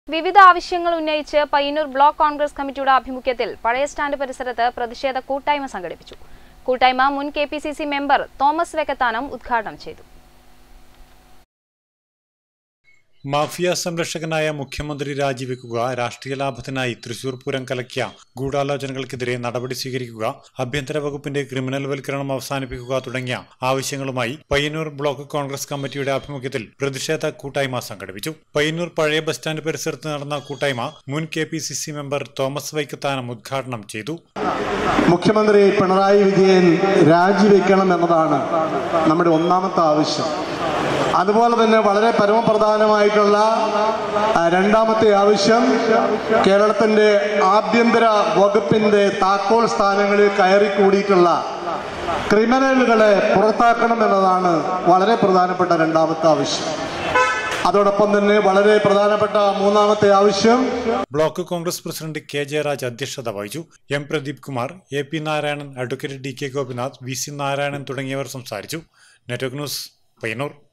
വിവിധ ആവശ്യങ്ങൾ ഉന്നയിച്ച് പയ്യന്നൂർ ബ്ലോക്ക് കോൺഗ്രസ് കമ്മിറ്റിയുടെ ആഭിമുഖ്യത്തിൽ പഴയ സ്റ്റാൻഡ് പരിസരത്ത് പ്രതിഷേധ കൂട്ടായ്മ സംഘടിപ്പിച്ചു. കൂട്ടായ്മ മുൻ കെപിസിസി മെമ്പർ തോമസ് വെക്കത്താനം ഉദ്ഘാടനം ചെയ്തു. മാഫിയ സംരക്ഷകനായ മുഖ്യമന്ത്രി രാജിവെക്കുക, രാഷ്ട്രീയ ലാഭത്തിനായി തൃശൂർ പൂരം കലക്കിയ ഗൂഢാലോചനകൾക്കെതിരെ നടപടി സ്വീകരിക്കുക, ആഭ്യന്തര വകുപ്പിന്റെ ക്രിമിനൽ വൽക്കരണം അവസാനിപ്പിക്കുക തുടങ്ങിയ ആവശ്യങ്ങളുമായി പയ്യന്നൂർ ബ്ലോക്ക് കോൺഗ്രസ് കമ്മിറ്റിയുടെ ആഭിമുഖ്യത്തിൽ പ്രതിഷേധ കൂട്ടായ്മ സംഘടിപ്പിച്ചു. പയ്യന്നൂർ പഴയ ബസ് സ്റ്റാൻഡ് പരിസരത്ത് നടന്ന കൂട്ടായ്മ മുൻ കെപിസിസി മെമ്പർ തോമസ് വൈക്കത്താനം ഉദ്ഘാടനം ചെയ്തു. മുഖ്യമന്ത്രി പിണറായി വിജയൻ രാജിവെക്കണം എന്നതാണ് നമ്മുടെ ഒന്നാമത്തെ ആവശ്യം. അതുപോലെ തന്നെ വളരെ പരമപ്രധാനമായിട്ടുള്ള രണ്ടാമത്തെ ആവശ്യം, കേരളത്തിന്റെ ആഭ്യന്തര വകുപ്പിന്റെ താക്കോൽ സ്ഥാനങ്ങളിൽ കയറിക്കൂടിയിട്ടുള്ള ക്രിമിനലുകളെ പുറത്താക്കണം എന്നതാണ് വളരെ പ്രധാനപ്പെട്ട രണ്ടാമത്തെ ആവശ്യം. അതോടൊപ്പം തന്നെ വളരെ പ്രധാനപ്പെട്ട മൂന്നാമത്തെ ആവശ്യം, block congress president K Jayaraj അധ്യക്ഷത വഹിച്ചു. M Pradeep Kumar, A P Narayanan, advocate D K Gopinath, V C Narayanan തുടങ്ങിയവർ സംസാരിച്ചു. Network news, Payyanur.